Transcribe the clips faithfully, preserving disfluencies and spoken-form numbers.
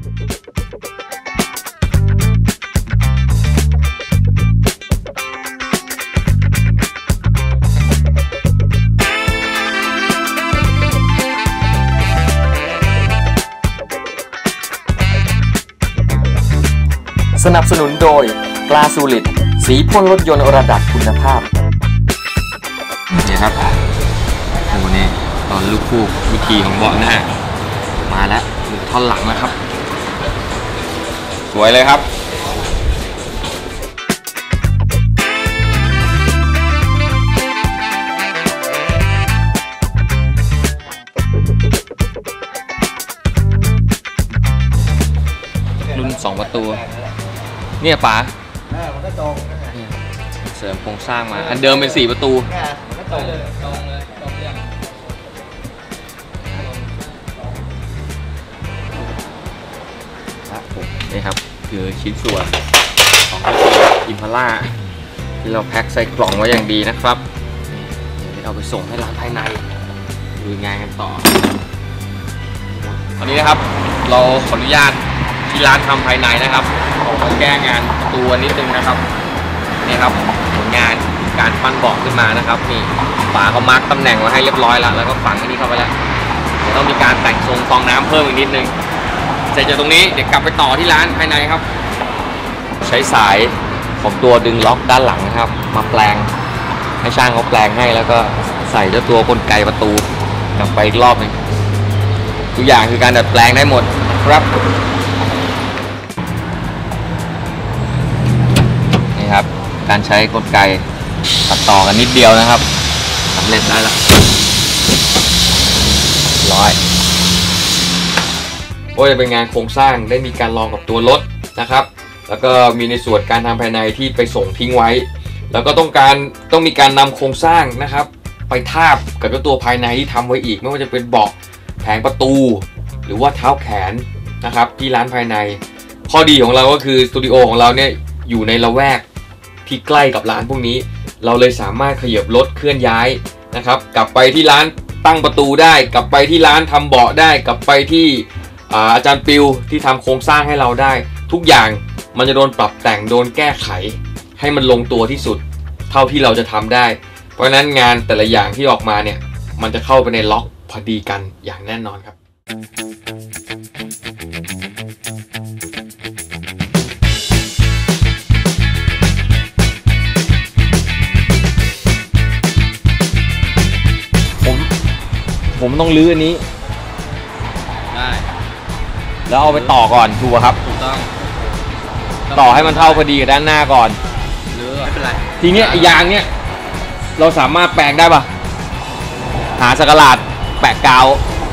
สนับสนุนโดยกลาสูลิดสีพ่นรถยนต์ระดับคุณภาพนี่ครับโอ้นี่ตอนลูกคู่วิธีของเบาะหน้ามาแล้วหรือท่อนหลังนะครับสวยเลยครับรุ่นสองประตูเนี่ยป๋ามันก็ตรงเสริมโครงสร้างมาอันเดิมเป็นสี่ประตูมันก็ตรงเลยตรงเลยตรงยังครับผมนี่ครับคือชิ้นส่วนของรถอิมพาล่าที่เราแพ็คใส่กล่องไว้อย่างดีนะครับนี่เราไปส่งให้ร้านภายในดูงานกันต่อตอนนี้นะครับเราขออนุญาตที่ร้านทำภายในนะครับขอแก้งานตัวนิดนึงนะครับนี่ครับผลงานการปั้นเบาะขึ้นมานะครับนี่ฝาเขามาร์กตำแหน่งไว้ให้เรียบร้อยแล้วแล้วก็ฝังอันนี้เข้าไปแล้วเดี๋ยวต้องมีการแต่งทรงฟองน้ำเพิ่มอีกนิดนึงเสร็จจากตรงนี้เดี๋ยวกลับไปต่อที่ร้านภายในครับใช้สายของตัวดึงล็อกด้านหลังนะครับมาแปลงให้ช่างเขาแปลงให้แล้วก็ใส่เจ้าตัวกลไกประตูกลับไปอีกรอบนึงทุกอย่างคือการดัดแปลงได้หมดครับครับการใช้กลไกตัดต่อกันนิดเดียวนะครับสำเร็จได้แล้วร้อยก็จะเป็นงานโครงสร้างได้มีการลองกับตัวรถนะครับแล้วก็มีในส่วนการทำภายในที่ไปส่งทิ้งไว้แล้วก็ต้องการต้องมีการนำโครงสร้างนะครับไปทาบกับตัวภายในที่ทำไว้อีกไม่ว่าจะเป็นเบาะแผงประตูหรือว่าเท้าแขนนะครับที่ร้านภายในข้อดีของเราก็คือสตูดิโอของเราเนี่ยอยู่ในละแวกที่ใกล้กับร้านพวกนี้เราเลยสามารถขยับรถเคลื่อนย้ายนะครับกลับไปที่ร้านตั้งประตูได้กลับไปที่ร้านทำเบาะได้กลับไปที่อาจารย์ปิวที่ทำโครงสร้างให้เราได้ทุกอย่างมันจะโดนปรับแต่งโดนแก้ไขให้มันลงตัวที่สุดเท่าที่เราจะทำได้เพราะฉะนั้นงานแต่ละอย่างที่ออกมาเนี่ยมันจะเข้าไปในล็อกพอดีกันอย่างแน่นอนครับผมต้องลื้ออันนี้ได้แล้วเอาไปต่อก่อนถูกครับถูกต้องต่อให้มันเท่าพอดีกับด้านหน้าก่อนลื้อไม่เป็นไรทีนี้ยางเนี้ยเราสามารถแปลงได้ปะหาสกหลาดแปะกาว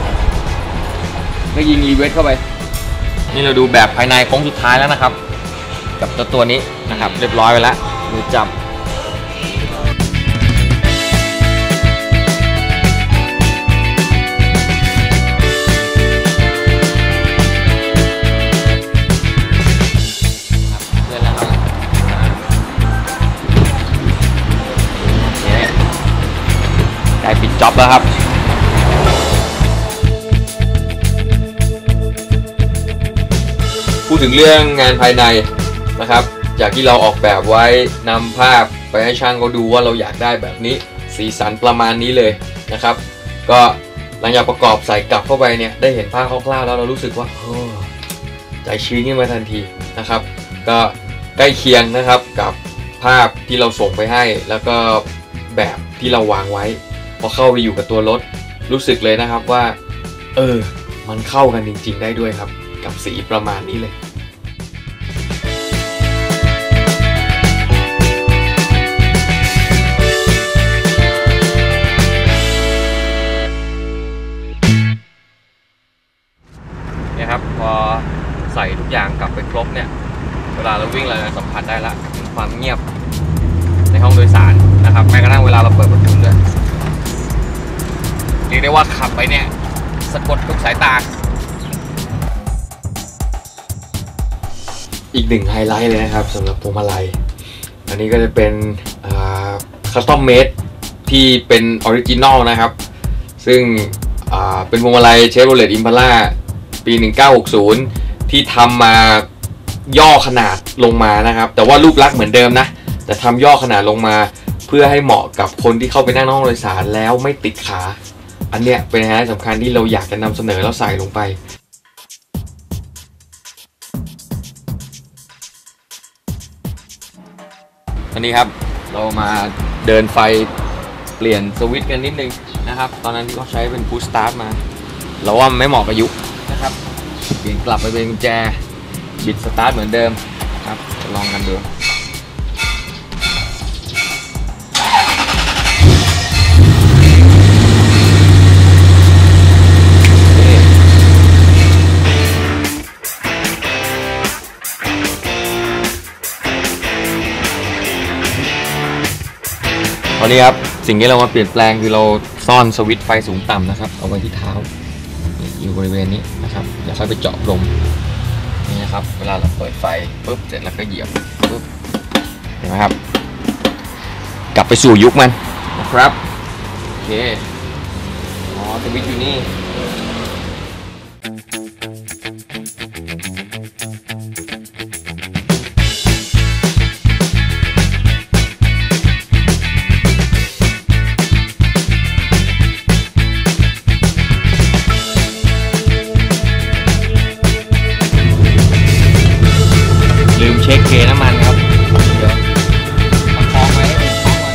ก็ยิงรีเวทเข้าไปนี่เราดูแบบภายในโค้งสุดท้ายแล้วนะครับกับตัวตัวนี้นะครับเรียบร้อยไปแล้วมือจับปิดจ็อบแล้วครับพูดถึงเรื่องงานภายในนะครับจากที่เราออกแบบไว้นำภาพไปให้ช่างเขาดูว่าเราอยากได้แบบนี้สีสันประมาณนี้เลยนะครับก็หลังจากประกอบใส่กลับเข้าไปเนี่ยได้เห็นภาพคร่าวๆแล้วเรารู้สึกว่าโอ้ใจชื้นขึ้นมาทันทีนะครับก็ใกล้เคียงนะครับกับภาพที่เราส่งไปให้แล้วก็แบบที่เราวางไว้พอเข้าไปอยู่กับตัวรถรู้สึกเลยนะครับว่าเออมันเข้ากันจริงๆได้ด้วยครับกับสีประมาณนี้เลยเนี่ยครับพอใส่ทุกอย่างกลับไปครบเนี่ยเวลาเราวิ่งเราสัมผัสได้ละถึงความเงียบในห้องโดยสารนะครับแม้กระทั่งเวลาเราเปิดประตูด้วยเรียกได้ว่าขับไปเนี่ยสะกดทุกสายตาอีกหนึ่งไฮไลท์เลยนะครับสำหรับพวงมาลัยอันนี้ก็จะเป็นคัสตอมเมดที่เป็นออริจินอลนะครับซึ่งเป็นพวงมาลัย Chevrolet Impala ปีหนึ่งเก้าหกศูนย์ที่ทำมาย่อขนาดลงมานะครับแต่ว่ารูปลักษณ์เหมือนเดิมนะแต่ทำย่อขนาดลงมาเพื่อให้เหมาะกับคนที่เข้าไปนั่งห้องโดยสารแล้วไม่ติดขาอันเนี้ยเป็นไฮไลท์สำคัญที่เราอยากจะนำเสนอแล้วใส่ลงไปอันนี้ครับเรามาเดินไฟเปลี่ยนสวิตช์กันนิดนึงนะครับตอนนั้นก็ใช้เป็นพุชสตาร์ทมาเราว่าไม่เหมาะกับยุคนะครับเปลี่ยนกลับไปเป็นกุญแจบิดสตาร์ทเหมือนเดิมครับลองกันดูตอนนี้ครับสิ่งที่เรามาเปลี่ยนแปลงคือเราซ่อนสวิตช์ไฟสูงต่ำนะครับเอาไว้ที่เท้าอยู่บริเวณนี้นะครับเดี๋ยวค่อยไปเจาะลมนี่นะครับเวลาเราเปิดไฟปุ๊บเสร็จแล้วก็เหยียบปุ๊บเห็นไหมครับกลับไปสู่ยุคมันนะครับโอเคอ๋อสวิตช์อยู่นี่ลืมเช็คเกน้ำมันครับเดี๋ยวประคองไว้ให้มันคล้อง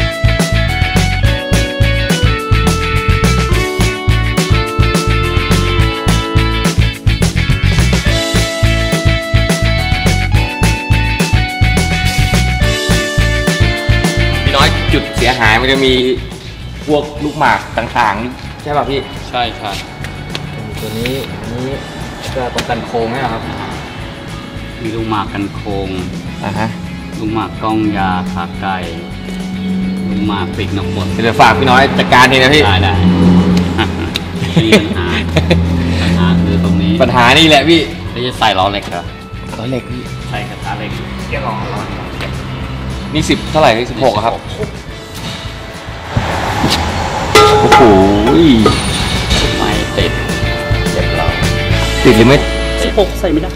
ก่อนพี่น้อยจุดเสียหายมันจะมีพวกลูกหมากต่างๆใช่ป่ะพี่ใช่ครับตัวนี้นี้ก็ป้องกันโค้งนะครับมีลูกหมากกันโคงอ่ะฮะลูกหมากกล้องยาขาไก่ลูกหมากปีกนกบดเดี๋ยวฝากพี่น้อยจัดการทีนะพี่ได้ได้มีปัญหาปัญหาคือตรงนี้ปัญหานี่แหละพี่ไม่จะใส่ล้อเหล็กเหรอล้อเหล็กพี่ใส่กระทะเหล็กเกี่ยวกับล้อนี่สิบเท่าไหร่นี่สิบหกครับโอ้โหไม่ติดเจ็บเราติดหรือไม่สิบหกใส่ไม่ได้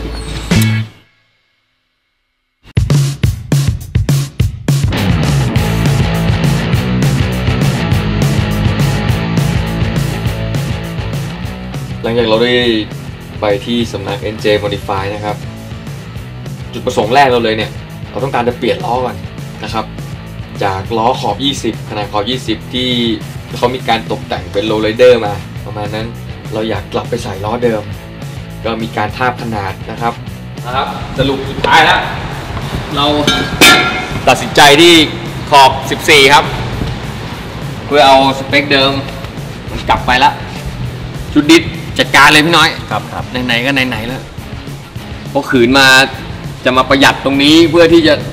หลังจากเราได้ไปที่สำนัก เอ็น เจ Modify นะครับจุดประสงค์แรกเราเลยเนี่ยเราต้องการจะเปลี่ยนล้อก่อนนะครับจากล้อขอบยี่สิบขนาดขอบยี่สิบที่เขามีการตกแต่งเป็นโรลไรเดอร์มาประมาณนั้นเราอยากกลับไปใส่ล้อเดิมก็มีการทาบขนาดนะครับนะครับสรุปสุดท้ายแล้วเราตัดสินใจที่ขอบสิบสี่ครับเพื่อเอาสเปคเดิมมันกลับไปแล้วชุดดิสจัดการเลยพี่น้อยครับครับไหนๆก็ไหนๆแล้วเพราะขืนมาจะมาประหยัดตรงนี้เพื่อที่จะ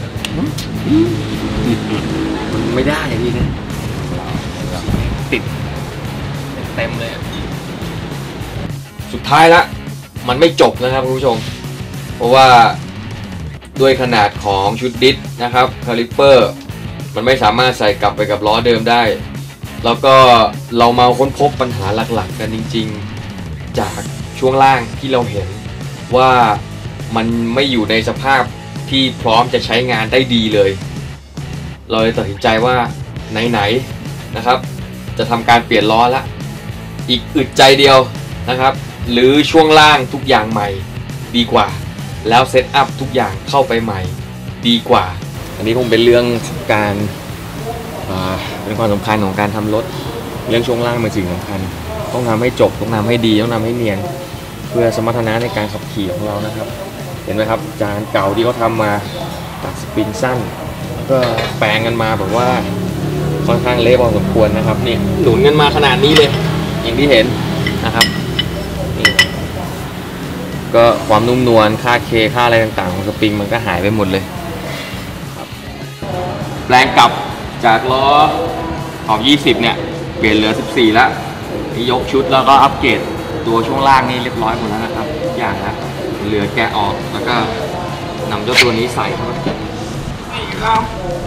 มันไม่ได้พี่นะติดเต็มเลยสุดท้ายละมันไม่จบนะครับคุณผู้ชมเพราะว่าด้วยขนาดของชุดดิสนะครับคาลิเปอร์มันไม่สามารถใส่กลับไปกับล้อเดิมได้แล้วก็เรามาค้นพบปัญหาหลักๆกันจริงๆจากช่วงล่างที่เราเห็นว่ามันไม่อยู่ในสภาพที่พร้อมจะใช้งานได้ดีเลยเราเลยตัดสินใจว่าไหนๆนะครับจะทำการเปลี่ยนล้อละอีกอึดใจเดียวนะครับหรือช่วงล่างทุกอย่างใหม่ดีกว่าแล้วเซตอัพทุกอย่างเข้าไปใหม่ดีกว่าอันนี้คงเป็นเรื่องการเป็นความสำคัญของการทำรถเรื่องช่วงล่างเป็นสิ่งสำคัญต้องทำให้จบต้องทำให้ดีต้องทำให้เนียนเพื่อสมรรถนะในการขับขี่ของเรานะครับเห็นไหมครับจานเก่าที่เขาทำมาตัดสปริงสั้นแล้วก็แปลงกันมาแบบว่าค่อนข้างเละพอสมควรนะครับนี่หนุนกันมาขนาดนี้เลยอย่างที่เห็นนะครับนี่ก็ความนุ่มนวลค่าเคค่าอะไรต่างๆของสปริงมันก็หายไปหมดเลยแปลงกลับจากล้อขอบยี่สิบเนี่ยเปลี่ยนเหลือสิบสี่แล้วนี่ยกชุดแล้วก็อัปเกรดตัวช่วงล่างนี่เรียบร้อยหมดแล้วนะครับทุกอย่างนะเหลือแกะออกแล้วก็นำเจ้าตัวนี้ใส่เข้าไปนี่ครับ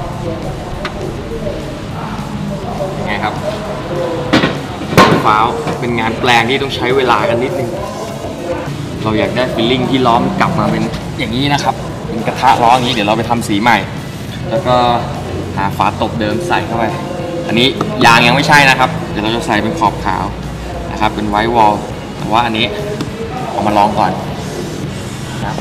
ยังไงครับฟ้าวเป็นงานแปลงที่ต้องใช้เวลากันนิดนึงเราอยากได้ฟีลลิ่งที่ล้อมกลับมาเป็นอย่างนี้นะครับเป็นกระทะล้ออย่างนี้เดี๋ยวเราไปทำสีใหม่แล้วก็หาฝาตบเดิมใส่เข้าไปอันนี้ยางยังไม่ใช่นะครับเดี๋ยวเราจะใส่เป็นขอบขาวนะครับเป็นไวท์วอลแต่ว่าอันนี้เอามาลองก่อนนะ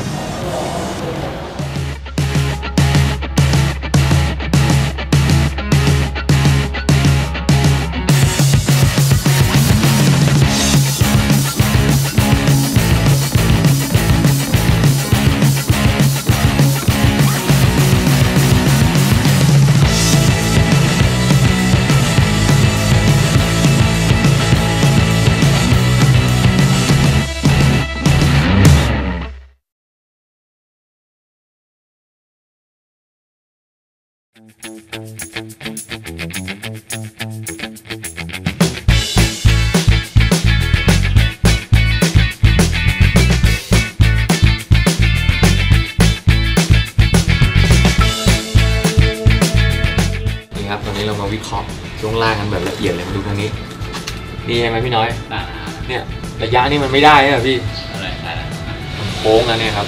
ตอนนี้เรามาวิเคราะห์ช่วงล่างกันแบบละเอียดเลยมาดูตรงนี้นี่ใช่ไหมพี่น้อยเนี่ยระยะนี่มันไม่ได้อะพี่อะไรอะไรโค้งแล้วเนี่ยครับ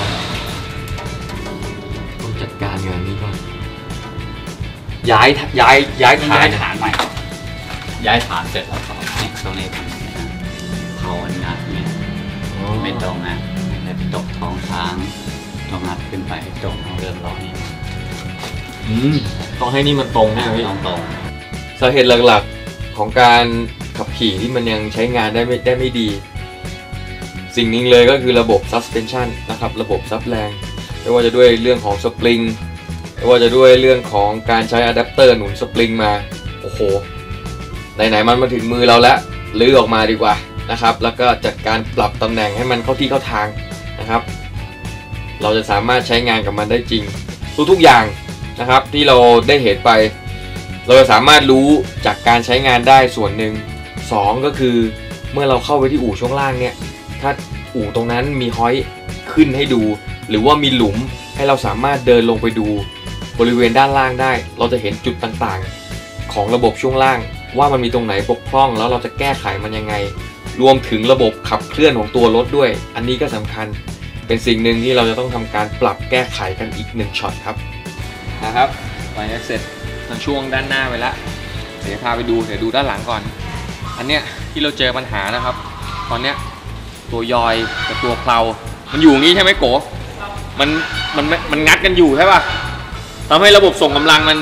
ต้องจัดการงานนี้ก่อนย้ายย้ายย้ายฐานฐานใหม่ย้ายฐานเสร็จแล้วก็เนี่ยตรงนี้เขาอันนัดเนี่ยไม่ตรงนะแต่ไปตกท้องช้างต้องนัดขึ้นไปตรงเริ่มล้อนี่อืมต้องให้นี่มันตรงใช่ไหมพี่ตรงสาเหตุหลักๆของการขับขี่ที่มันยังใช้งานได้ไม่ได้ไม่ดีสิ่งนึงเลยก็คือระบบ suspension นะครับระบบซับแรงไม่ว่าจะด้วยเรื่องของสปริงไม่ว่าจะด้วยเรื่องของการใช้อะแดปเตอร์หนุนสปริงมาโอ้โหไหนๆมันมาถึงมือเราแล้วลื้อออกมาดีกว่านะครับแล้วก็จัดการปรับตำแหน่งให้มันเข้าที่เข้าทางนะครับเราจะสามารถใช้งานกับมันได้จริงทุกๆอย่างนะครับที่เราได้เห็นไปเราจะสามารถรู้จากการใช้งานได้ส่วนหนึ่งสองก็คือเมื่อเราเข้าไปที่อู่ช่วงล่างเนี่ยถ้าอู่ตรงนั้นมีห้อยขึ้นให้ดูหรือว่ามีหลุมให้เราสามารถเดินลงไปดูบริเวณด้านล่างได้เราจะเห็นจุดต่างๆของระบบช่วงล่างว่ามันมีตรงไหนบกพร่องแล้วเราจะแก้ไขมันยังไงรวมถึงระบบขับเคลื่อนของตัวรถด้วยอันนี้ก็สำคัญเป็นสิ่งหนึ่งที่เราจะต้องทำการปรับแก้ไขกันอีกหนึ่งช็อตครับนะครับไปเสร็จทางช่วงด้านหน้าไปแล้วเดี๋ยวพาไปดูเดี๋ยวดูด้านหลังก่อนอันเนี้ยที่เราเจอปัญหานะครับตอนเนี้ยตัวยอยกับตัวเพลามันอยู่อย่างนี้ใช่ไหมโกมันมันมันงัดกันอยู่ใช่ป่ะทำให้ระบบส่งกำลังมัน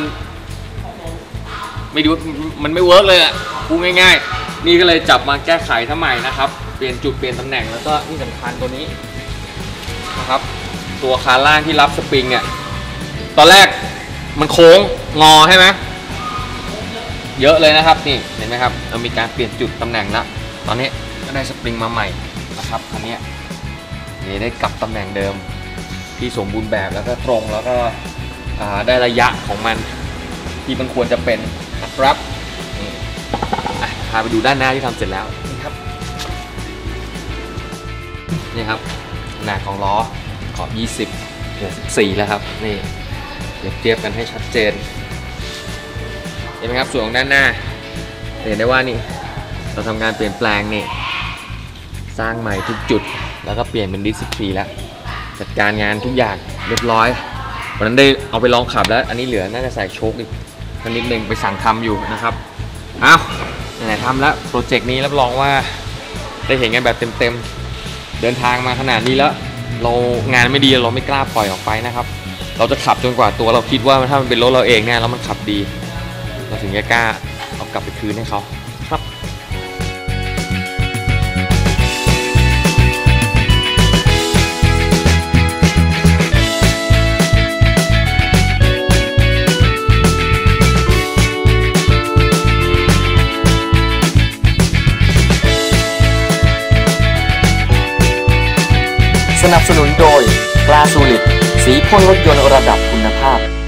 ไม่ดูมันไม่เวิร์กเลยอ่ะพูดง่ายๆนี่ก็เลยจับมาแก้ไขทั้งใหม่นะครับเปลี่ยนจุดเปลี่ยนตำแหน่งแล้วก็ที่สำคัญตัวนี้นะครับตัวคานล่างที่รับสปริงเนี่ยตอนแรกมันโค้งงอใช่ไหมเยอะเลยนะครับนี่เห็นไหมครับเรามีการเปลี่ยนจุดตำแหน่งแล้วตอนนี้ก็ได้สปริงมาใหม่นะครับคันนี้นี่ได้กลับตำแหน่งเดิมที่สมบูรณ์แบบแล้วก็ตรงแล้วก็ได้ระยะของมันที่มันควรจะเป็นนะครับนี่พาไปดูด้านหน้าที่ทำเสร็จแล้วนี่ครับนี่ครับขนาดของล้อขอบยี่สิบเหลือสิบสี่แล้วครับนี่เปรียบเทียบกันให้ชัดเจนเห็นไหมครับส่วนของด้านหน้าเห็นได้ว่านี่เราทำการเปลี่ยนแปลงนี่สร้างใหม่ทุกจุดแล้วก็เปลี่ยนเป็นดิสสิบสี่แล้วจัดการงานทุกอย่างเรียบร้อยวันนั้นได้เอาไปลองขับแล้วอันนี้เหลือน่าจะใส่โชคอีกนิดนึงไปสั่งทำอยู่นะครับอ้าวไหนๆทำแล้วโปรเจกต์นี้รับรองว่าได้เห็นกันแบบเต็มๆเดินทางมาขนาดนี้แล้วเรางานไม่ดีเราไม่กล้าปล่อยออกไปนะครับเราจะขับจนกว่าตัวเราคิดว่าถ้ามันเป็นรถเราเองเนี่ยแล้วมันขับดีเราถึงจะกล้าเอากลับไปคืนให้เขาครับสนับสนุนโดยกลาสูลิดสีพ่นรถยนต์ระดับคุณภาพ